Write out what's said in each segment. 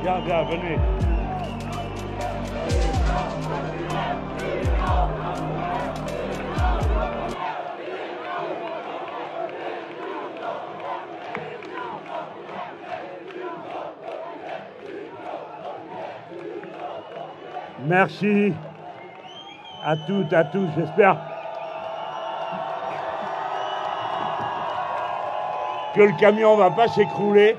Viens, viens, venez. Merci à toutes, à tous, j'espère que le camion ne va pas s'écrouler.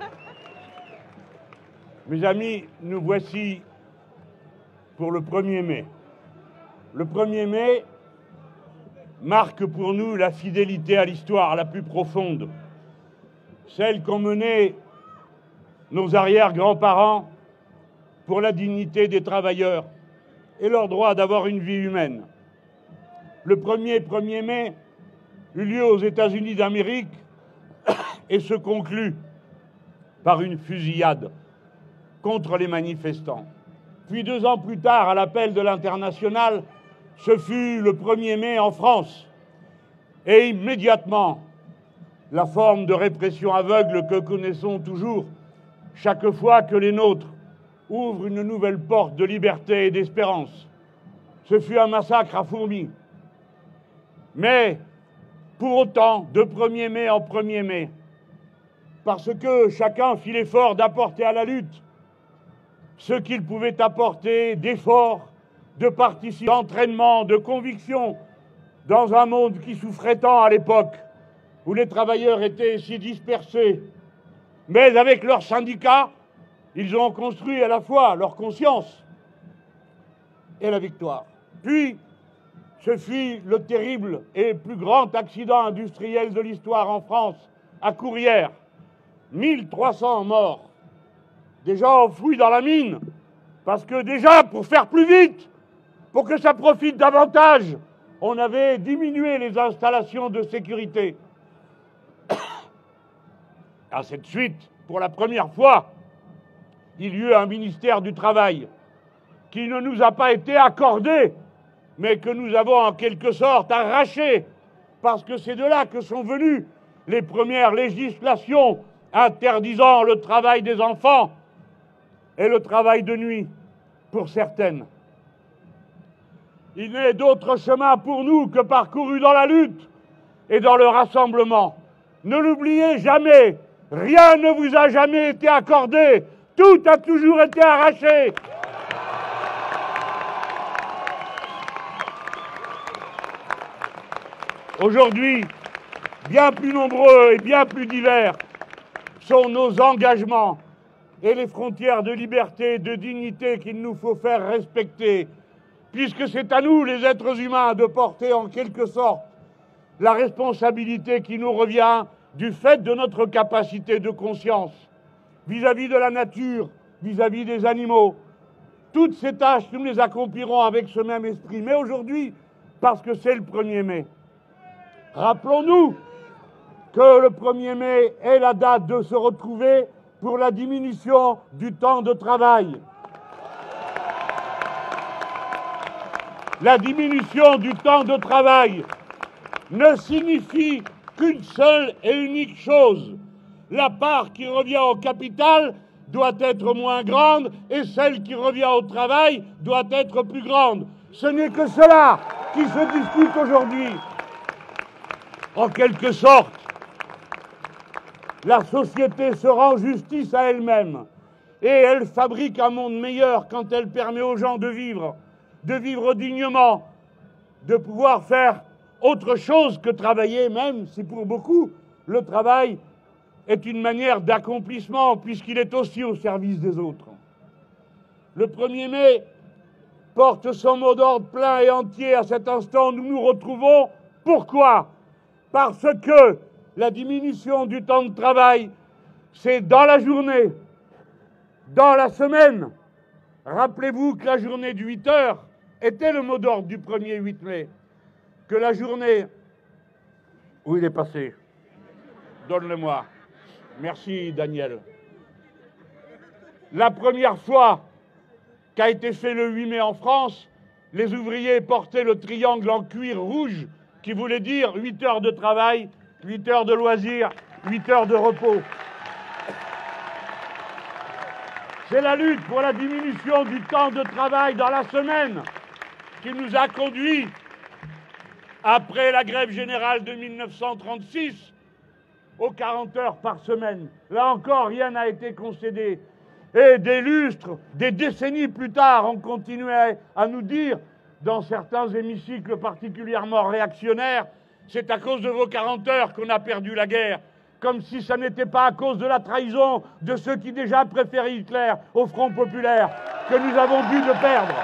Mes amis, nous voici pour le 1er mai. Le 1er mai marque pour nous la fidélité à l'histoire la plus profonde, celle qu'ont menée nos arrière-grands-parents pour la dignité des travailleurs et leur droit d'avoir une vie humaine. Le 1er mai eut lieu aux États-Unis d'Amérique et se conclut par une fusillade contre les manifestants. Puis 2 ans plus tard, à l'appel de l'Internationale, ce fut le 1er mai en France. Et immédiatement, la forme de répression aveugle que connaissons toujours chaque fois que les nôtres ouvrent une nouvelle porte de liberté et d'espérance. Ce fut un massacre à fourmis. Mais, pour autant, de 1er mai en 1er mai, parce que chacun fit l'effort d'apporter à la lutte ce qu'il pouvait apporter d'effort, de participation, d'entraînement, de conviction, dans un monde qui souffrait tant à l'époque, où les travailleurs étaient si dispersés. Mais avec leurs syndicats, ils ont construit à la fois leur conscience et la victoire. Puis, ce fut le terrible et plus grand accident industriel de l'histoire en France, à Courrières. 1300 morts, déjà enfouis dans la mine, parce que déjà, pour faire plus vite, pour que ça profite davantage, on avait diminué les installations de sécurité. À cette suite, pour la première fois, il y eut un ministère du Travail qui ne nous a pas été accordé, mais que nous avons en quelque sorte arraché, parce que c'est de là que sont venues les premières législations interdisant le travail des enfants et le travail de nuit pour certaines. Il n'est d'autre chemin pour nous que parcouru dans la lutte et dans le rassemblement. Ne l'oubliez jamais, rien ne vous a jamais été accordé, tout a toujours été arraché. Aujourd'hui, bien plus nombreux et bien plus divers sont nos engagements et les frontières de liberté et de dignité qu'il nous faut faire respecter, puisque c'est à nous, les êtres humains, de porter en quelque sorte la responsabilité qui nous revient du fait de notre capacité de conscience vis-à-vis de la nature, vis-à-vis des animaux. Toutes ces tâches, nous les accomplirons avec ce même esprit. Mais aujourd'hui, parce que c'est le 1er mai, rappelons-nous que le 1er mai est la date de se retrouver pour la diminution du temps de travail. La diminution du temps de travail ne signifie qu'une seule et unique chose. La part qui revient au capital doit être moins grande et celle qui revient au travail doit être plus grande. Ce n'est que cela qui se discute aujourd'hui. En quelque sorte, la société se rend justice à elle-même et elle fabrique un monde meilleur quand elle permet aux gens de vivre dignement, de pouvoir faire autre chose que travailler, même si pour beaucoup, le travail est une manière d'accomplissement puisqu'il est aussi au service des autres. Le 1er mai porte son mot d'ordre plein et entier à cet instant où nous nous retrouvons. Pourquoi ? Parce que la diminution du temps de travail, c'est dans la journée, dans la semaine. Rappelez-vous que la journée de 8 heures était le mot d'ordre du 1er 8 mai. Que la journée... Où il est passé? Donne-le-moi. Merci, Daniel. La première fois qu'a été fait le 8 mai en France, les ouvriers portaient le triangle en cuir rouge qui voulait dire 8 heures de travail, 8 heures de loisirs, 8 heures de repos. C'est la lutte pour la diminution du temps de travail dans la semaine qui nous a conduits, après la grève générale de 1936, aux 40 heures par semaine. Là encore, rien n'a été concédé. Et des lustres, des décennies plus tard, on continuait à nous dire, dans certains hémicycles particulièrement réactionnaires, c'est à cause de vos 40 heures qu'on a perdu la guerre. Comme si ça n'était pas à cause de la trahison de ceux qui déjà préféraient Hitler au Front populaire que nous avons dû de perdre.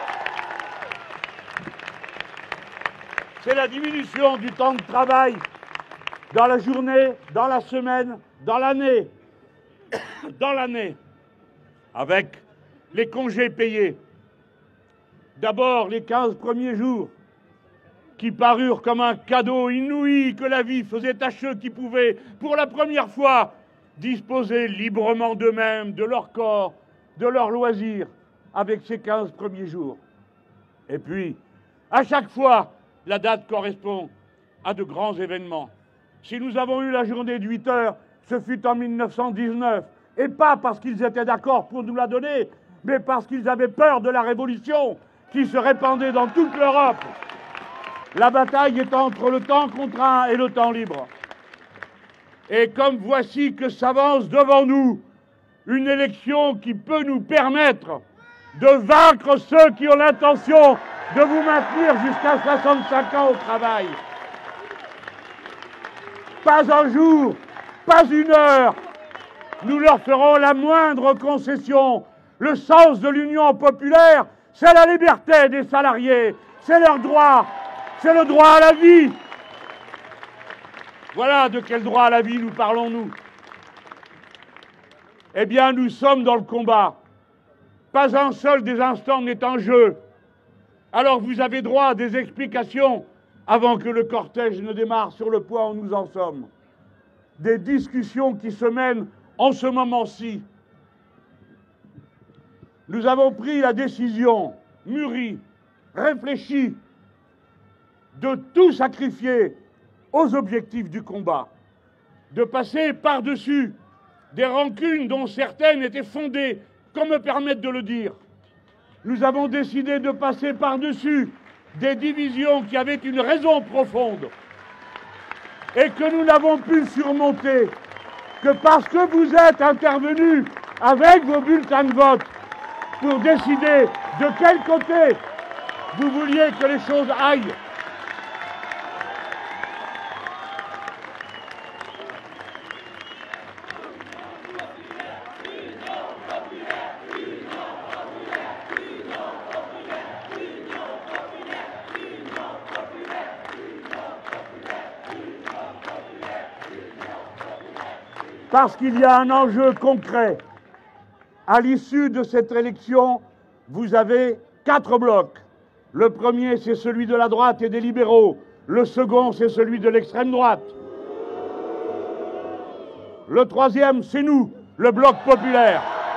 C'est la diminution du temps de travail dans la journée, dans la semaine, dans l'année. Dans l'année, avec les congés payés. D'abord, les 15 premiers jours, qui parurent comme un cadeau inouï que la vie faisait à ceux qui pouvaient, pour la première fois, disposer librement d'eux-mêmes, de leur corps, de leurs loisirs, avec ces 15 premiers jours. Et puis, à chaque fois, la date correspond à de grands événements. Si nous avons eu la journée de 8 heures, ce fut en 1919, et pas parce qu'ils étaient d'accord pour nous la donner, mais parce qu'ils avaient peur de la révolution qui se répandait dans toute l'Europe. La bataille est entre le temps contraint et le temps libre. Et comme voici que s'avance devant nous une élection qui peut nous permettre de vaincre ceux qui ont l'intention de vous maintenir jusqu'à 65 ans au travail. Pas un jour, pas une heure, nous leur ferons la moindre concession. Le sens de l'Union populaire, c'est la liberté des salariés, c'est leur droit. C'est le droit à la vie. Voilà de quel droit à la vie nous parlons, nous. Eh bien, nous sommes dans le combat. Pas un seul des instants n'est en jeu. Alors vous avez droit à des explications avant que le cortège ne démarre sur le point où nous en sommes. Des discussions qui se mènent en ce moment-ci. Nous avons pris la décision, mûrie, réfléchie, de tout sacrifier aux objectifs du combat, de passer par-dessus des rancunes dont certaines étaient fondées, qu'on me permette de le dire. Nous avons décidé de passer par-dessus des divisions qui avaient une raison profonde et que nous n'avons pu surmonter que parce que vous êtes intervenus avec vos bulletins de vote pour décider de quel côté vous vouliez que les choses aillent. Parce qu'il y a un enjeu concret. À l'issue de cette élection, vous avez 4 blocs. Le premier, c'est celui de la droite et des libéraux. Le second, c'est celui de l'extrême droite. Le troisième, c'est nous, le bloc populaire.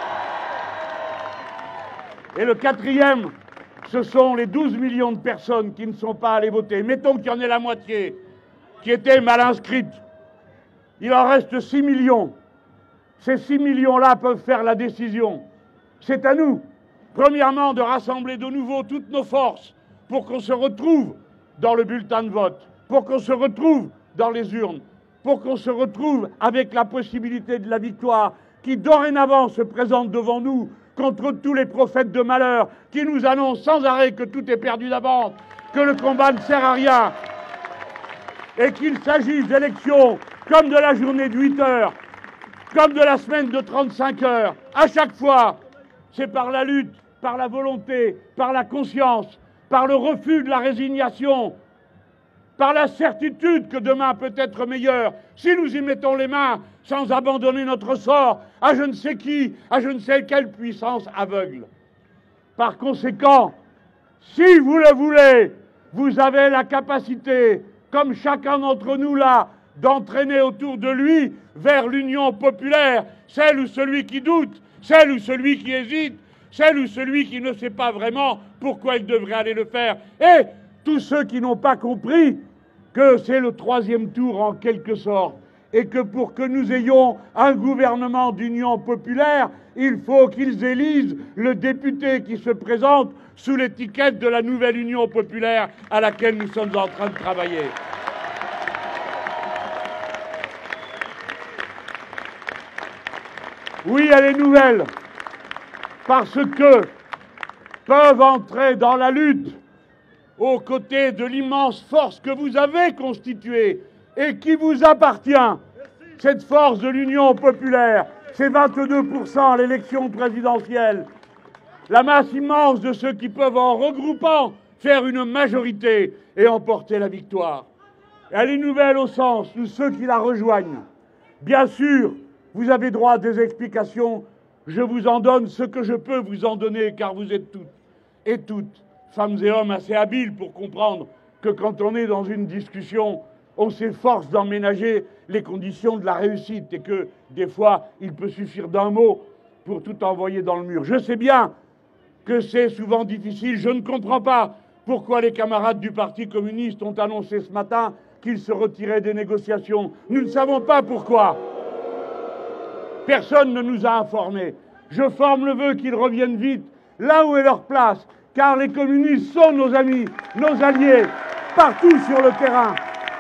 Et le quatrième, ce sont les 12 millions de personnes qui ne sont pas allées voter. Mettons qu'il y en ait la moitié qui étaient mal inscrites. Il en reste 6 millions. Ces 6 millions-là peuvent faire la décision. C'est à nous, premièrement, de rassembler de nouveau toutes nos forces pour qu'on se retrouve dans le bulletin de vote, pour qu'on se retrouve dans les urnes, pour qu'on se retrouve avec la possibilité de la victoire qui dorénavant se présente devant nous contre tous les prophètes de malheur qui nous annoncent sans arrêt que tout est perdu d'avance, que le combat ne sert à rien, et qu'il s'agisse d'élections comme de la journée de 8 heures, comme de la semaine de 35 heures. À chaque fois, c'est par la lutte, par la volonté, par la conscience, par le refus de la résignation, par la certitude que demain peut être meilleur, si nous y mettons les mains sans abandonner notre sort à je ne sais qui, à je ne sais quelle puissance aveugle. Par conséquent, si vous le voulez, vous avez la capacité, comme chacun d'entre nous là, d'entraîner autour de lui vers l'union populaire, celle ou celui qui doute, celle ou celui qui hésite, celle ou celui qui ne sait pas vraiment pourquoi il devrait aller le faire. Et tous ceux qui n'ont pas compris que c'est le 3e tour en quelque sorte, et que pour que nous ayons un gouvernement d'union populaire, il faut qu'ils élisent le député qui se présente sous l'étiquette de la nouvelle Union populaire à laquelle nous sommes en train de travailler. Oui, elle est nouvelle, parce que peuvent entrer dans la lutte aux côtés de l'immense force que vous avez constituée et qui vous appartient. Cette force de l'Union populaire, c'est 22% à l'élection présidentielle. La masse immense de ceux qui peuvent, en regroupant, faire une majorité et emporter la victoire. Elle est nouvelle au sens de ceux qui la rejoignent. Bien sûr, vous avez droit à des explications. Je vous en donne ce que je peux vous en donner, car vous êtes toutes et toutes, femmes et hommes assez habiles pour comprendre que quand on est dans une discussion, on s'efforce d'emménager les conditions de la réussite et que, des fois, il peut suffire d'un mot pour tout envoyer dans le mur. Je sais bien que c'est souvent difficile. Je ne comprends pas pourquoi les camarades du Parti communiste ont annoncé ce matin qu'ils se retiraient des négociations. Nous ne savons pas pourquoi. Personne ne nous a informés. Je forme le vœu qu'ils reviennent vite, là où est leur place, car les communistes sont nos amis, nos alliés, partout sur le terrain.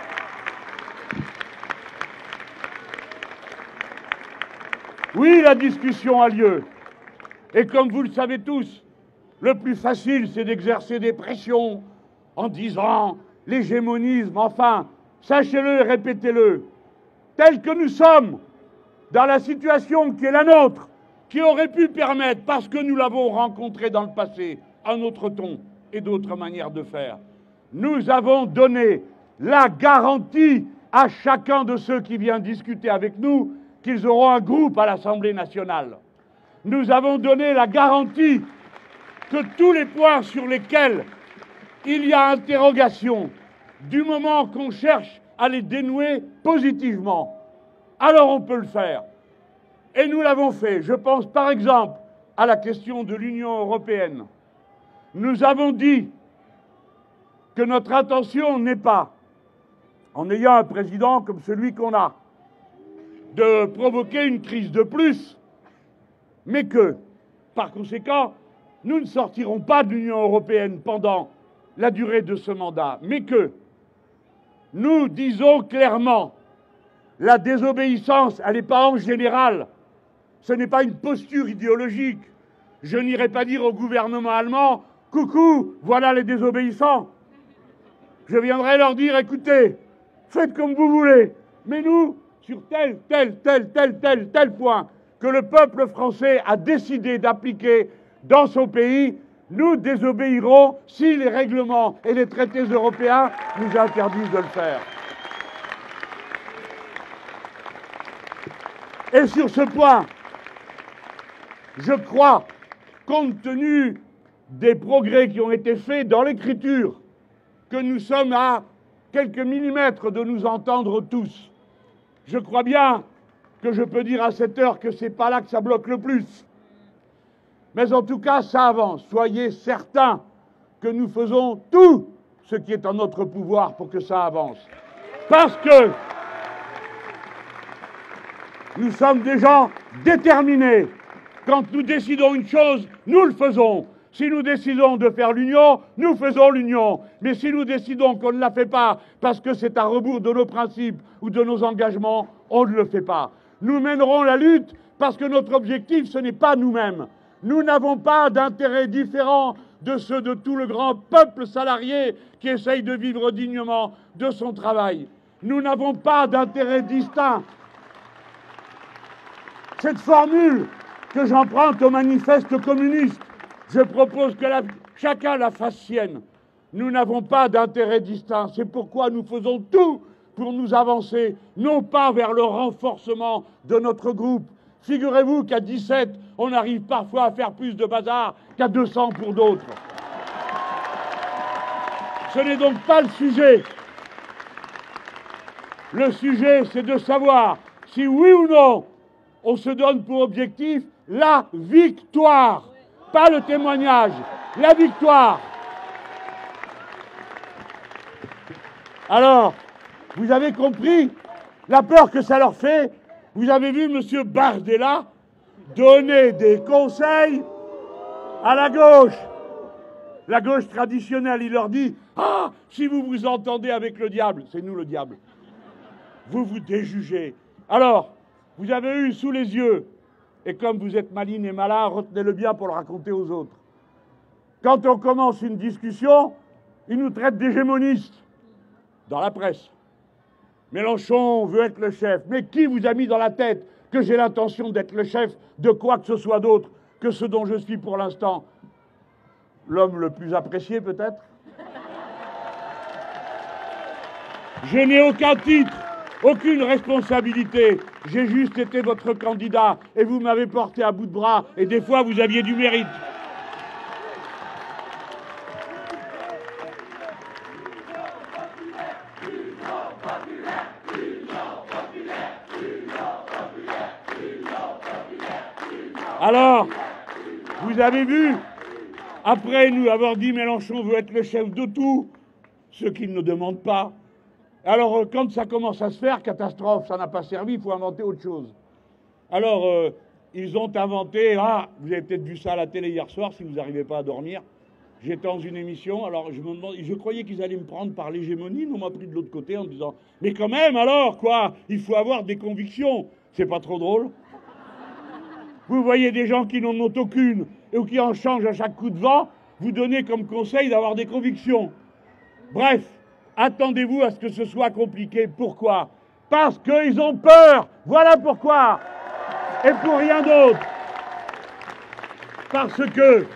Oui, la discussion a lieu. Et comme vous le savez tous, le plus facile, c'est d'exercer des pressions en disant l'hégémonisme, enfin, sachez-le et répétez-le. Tel que nous sommes, dans la situation qui est la nôtre, qui aurait pu permettre, parce que nous l'avons rencontré dans le passé, un autre ton et d'autres manières de faire, nous avons donné la garantie à chacun de ceux qui viennent discuter avec nous qu'ils auront un groupe à l'Assemblée nationale. Nous avons donné la garantie que tous les points sur lesquels il y a interrogation, du moment qu'on cherche à les dénouer positivement, alors on peut le faire. Et nous l'avons fait. Je pense par exemple à la question de l'Union européenne. Nous avons dit que notre intention n'est pas, en ayant un président comme celui qu'on a, de provoquer une crise de plus, mais que, par conséquent, nous ne sortirons pas de l'Union européenne pendant la durée de ce mandat, mais que nous disons clairement la désobéissance, elle n'est pas en général, ce n'est pas une posture idéologique. Je n'irai pas dire au gouvernement allemand « Coucou, voilà les désobéissants ». Je viendrai leur dire « Écoutez, faites comme vous voulez, mais nous, sur tel point que le peuple français a décidé d'appliquer dans son pays, nous désobéirons si les règlements et les traités européens nous interdisent de le faire. » Et sur ce point, je crois, compte tenu des progrès qui ont été faits dans l'écriture, que nous sommes à quelques millimètres de nous entendre tous. Je crois bien que je peux dire à cette heure que c'est pas là que ça bloque le plus. Mais en tout cas, ça avance. Soyez certains que nous faisons tout ce qui est en notre pouvoir pour que ça avance. Parce que nous sommes des gens déterminés. Quand nous décidons une chose, nous le faisons. Si nous décidons de faire l'union, nous faisons l'union. Mais si nous décidons qu'on ne la fait pas parce que c'est à rebours de nos principes ou de nos engagements, on ne le fait pas. Nous mènerons la lutte parce que notre objectif, ce n'est pas nous-mêmes. Nous n'avons pas d'intérêts différents de ceux de tout le grand peuple salarié qui essaye de vivre dignement de son travail. Nous n'avons pas d'intérêts distincts. Cette formule que j'emprunte au manifeste communiste, je propose que chacun la fasse sienne. Nous n'avons pas d'intérêt distinct. C'est pourquoi nous faisons tout pour nous avancer, non pas vers le renforcement de notre groupe. Figurez-vous qu'à 17, on arrive parfois à faire plus de bazar qu'à 200 pour d'autres. Ce n'est donc pas le sujet. Le sujet, c'est de savoir si oui ou non, on se donne pour objectif la victoire. Pas le témoignage, la victoire. Alors, vous avez compris la peur que ça leur fait. Vous avez vu M. Bardella, donner des conseils à la gauche traditionnelle. Il leur dit « Ah, si vous vous entendez avec le diable, c'est nous le diable, vous vous déjugez. » Alors, vous avez eu sous les yeux, et comme vous êtes maligne et malin, retenez-le bien pour le raconter aux autres. Quand on commence une discussion, ils nous traitent d'hégémonistes dans la presse. Mélenchon veut être le chef. Mais qui vous a mis dans la tête que j'ai l'intention d'être le chef de quoi que ce soit d'autre que ce dont je suis pour l'instant? L'homme le plus apprécié, peut-être? Je n'ai aucun titre, aucune responsabilité. J'ai juste été votre candidat et vous m'avez porté à bout de bras et des fois vous aviez du mérite. Alors, vous avez vu, après nous avoir dit Mélenchon veut être le chef de tout, ce qu'il ne demande pas. Alors, quand ça commence à se faire, catastrophe, ça n'a pas servi, il faut inventer autre chose. Alors, ils ont inventé, vous avez peut-être vu ça à la télé hier soir, si vous n'arrivez pas à dormir. J'étais dans une émission, alors je croyais qu'ils allaient me prendre par l'hégémonie, mais on m'a pris de l'autre côté en disant « Mais quand même, alors, quoi, il faut avoir des convictions. » C'est pas trop drôle? Vous voyez des gens qui n'en ont aucune, ou qui en changent à chaque coup de vent, vous donnez comme conseil d'avoir des convictions. Bref, attendez-vous à ce que ce soit compliqué. Pourquoi? Parce qu'ils ont peur. Voilà pourquoi. Et pour rien d'autre. Parce que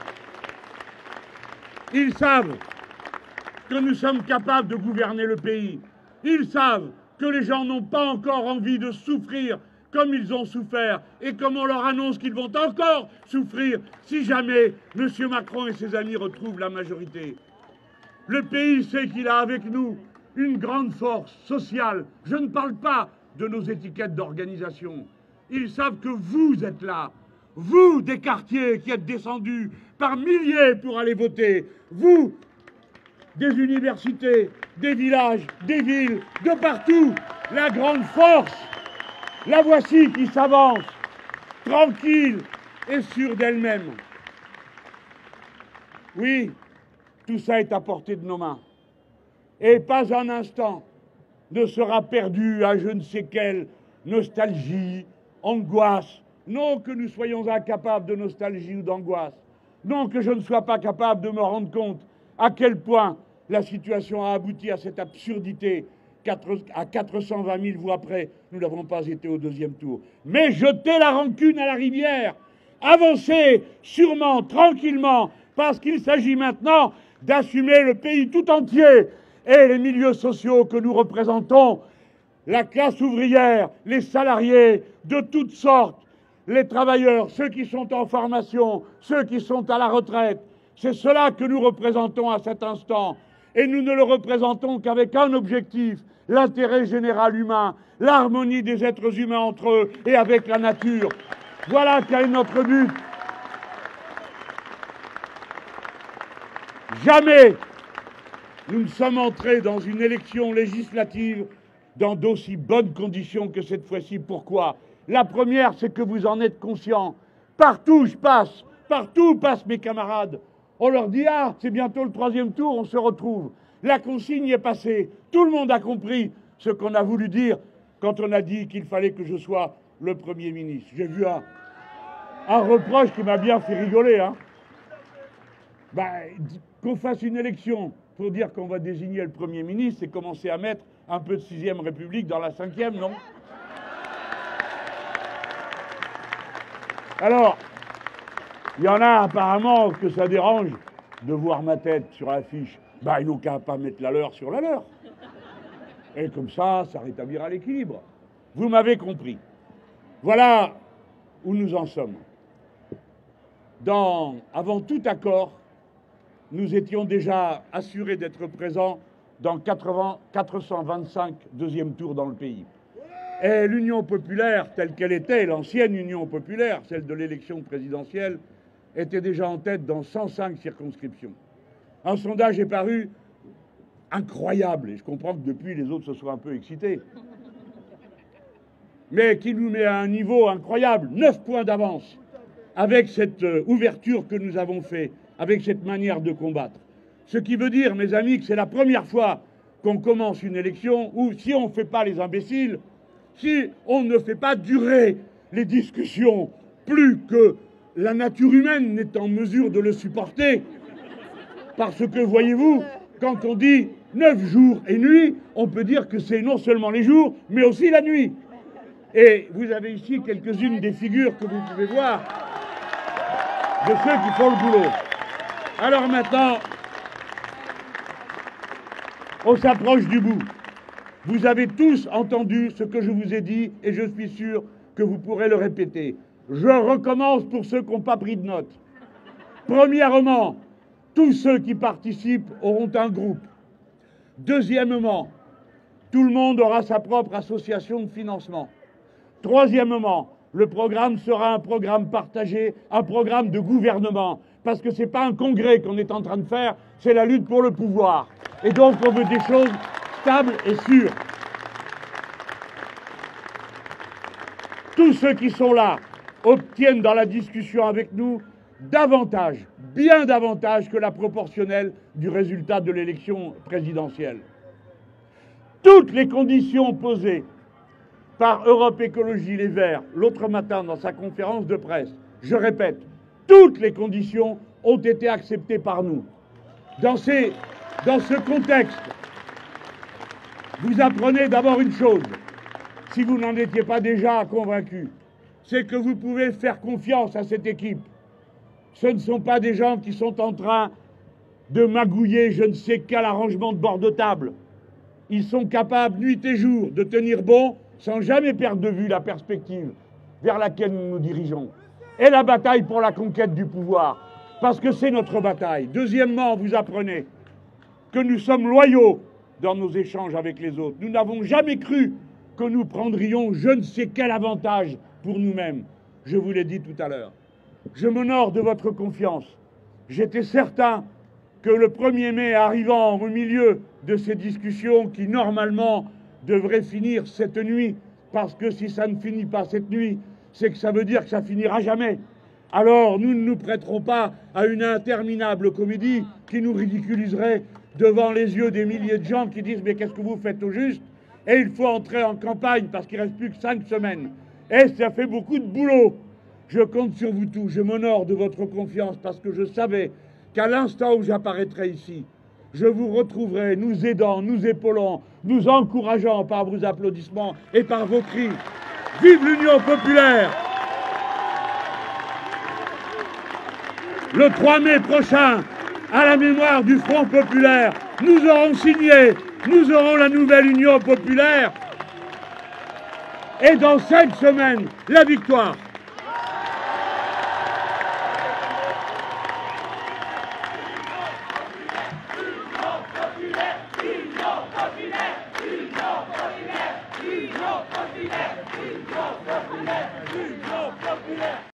ils savent que nous sommes capables de gouverner le pays. Ils savent que les gens n'ont pas encore envie de souffrir comme ils ont souffert, et comme on leur annonce qu'ils vont encore souffrir si jamais M. Macron et ses amis retrouvent la majorité. Le pays sait qu'il a avec nous une grande force sociale. Je ne parle pas de nos étiquettes d'organisation. Ils savent que vous êtes là, vous des quartiers qui êtes descendus par milliers pour aller voter, vous des universités, des villages, des villes, de partout, la grande force. La voici qui s'avance, tranquille et sûre d'elle-même. Oui, tout ça est à portée de nos mains. Et pas un instant ne sera perdu à je ne sais quelle nostalgie, angoisse. Non que nous soyons incapables de nostalgie ou d'angoisse. Non que je ne sois pas capable de me rendre compte à quel point la situation a abouti à cette absurdité. À 420 000 voix près, nous n'avons pas été au deuxième tour. Mais jeter la rancune à la rivière, avancer sûrement, tranquillement, parce qu'il s'agit maintenant d'assumer le pays tout entier et les milieux sociaux que nous représentons, la classe ouvrière, les salariés de toutes sortes, les travailleurs, ceux qui sont en formation, ceux qui sont à la retraite. C'est cela que nous représentons à cet instant. Et nous ne le représentons qu'avec un objectif, l'intérêt général humain, l'harmonie des êtres humains entre eux et avec la nature. Voilà quel est notre but. Jamais nous ne sommes entrés dans une élection législative dans d'aussi bonnes conditions que cette fois-ci. Pourquoi? La première, c'est que vous en êtes conscients. Partout où je passe, partout où passent mes camarades, on leur dit « Ah, c'est bientôt le troisième tour, on se retrouve ». La consigne est passée. Tout le monde a compris ce qu'on a voulu dire quand on a dit qu'il fallait que je sois le Premier ministre. J'ai vu un reproche qui m'a bien fait rigoler. Qu'on fasse une élection pour dire qu'on va désigner le Premier ministre, c'est commencer à mettre un peu de 6e République dans la 5e, non? Alors, il y en a apparemment que ça dérange de voir ma tête sur l'affiche. Ils n'ont qu'à pas mettre la leur sur la leur. Et comme ça, ça rétablira l'équilibre. Vous m'avez compris. Voilà où nous en sommes. Avant tout accord, nous étions déjà assurés d'être présents dans 425 deuxième tours dans le pays. Et l'Union populaire, telle qu'elle était, l'ancienne Union populaire, celle de l'élection présidentielle, était déjà en tête dans 105 circonscriptions. Un sondage est paru incroyable, et je comprends que depuis les autres se soient un peu excités. mais qui nous met à un niveau incroyable, 9 points d'avance, avec cette ouverture que nous avons faite, avec cette manière de combattre. Ce qui veut dire, mes amis, que c'est la première fois qu'on commence une élection où, si on ne fait pas les imbéciles, si on ne fait pas durer les discussions plus que la nature humaine n'est en mesure de le supporter, parce que, voyez-vous, quand on dit 9 jours et nuits, on peut dire que c'est non seulement les jours, mais aussi la nuit. Et vous avez ici quelques-unes des figures que vous pouvez voir de ceux qui font le boulot. Alors maintenant, on s'approche du bout. Vous avez tous entendu ce que je vous ai dit et je suis sûr que vous pourrez le répéter. Je recommence pour ceux qui n'ont pas pris de notes. Premièrement, tous ceux qui participent auront un groupe. Deuxièmement, tout le monde aura sa propre association de financement. Troisièmement, le programme sera un programme partagé, un programme de gouvernement, parce que ce n'est pas un congrès qu'on est en train de faire, c'est la lutte pour le pouvoir. Et donc on veut des choses stables et sûres. Tous ceux qui sont là obtiennent dans la discussion avec nous davantage, bien davantage que la proportionnelle du résultat de l'élection présidentielle. Toutes les conditions posées par Europe Écologie Les Verts l'autre matin dans sa conférence de presse, je répète, toutes les conditions ont été acceptées par nous. Dans ce contexte, vous apprenez d'abord une chose, si vous n'en étiez pas déjà convaincu, c'est que vous pouvez faire confiance à cette équipe. Ce ne sont pas des gens qui sont en train de magouiller je ne sais quel arrangement de bord de table. Ils sont capables, nuit et jour, de tenir bon sans jamais perdre de vue la perspective vers laquelle nous nous dirigeons. Et la bataille pour la conquête du pouvoir, parce que c'est notre bataille. Deuxièmement, vous apprenez que nous sommes loyaux dans nos échanges avec les autres. Nous n'avons jamais cru que nous prendrions je ne sais quel avantage pour nous-mêmes. Je vous l'ai dit tout à l'heure. Je m'honore de votre confiance. J'étais certain que le 1er mai, arrivant au milieu de ces discussions qui, normalement, devraient finir cette nuit, parce que si ça ne finit pas cette nuit, c'est que ça veut dire que ça finira jamais. Alors, nous ne nous prêterons pas à une interminable comédie qui nous ridiculiserait devant les yeux des milliers de gens qui disent « Mais qu'est-ce que vous faites au juste ?» Et il faut entrer en campagne parce qu'il ne reste plus que 5 semaines. Et ça fait beaucoup de boulot. Je compte sur vous tous. Je m'honore de votre confiance parce que je savais qu'à l'instant où j'apparaîtrai ici, je vous retrouverai nous aidant, nous épaulant, nous encourageant par vos applaudissements et par vos cris. Vive l'Union populaire! Le 3 mai prochain, à la mémoire du Front populaire, nous aurons signé, nous aurons la nouvelle Union populaire. Et dans 5 semaines, la victoire.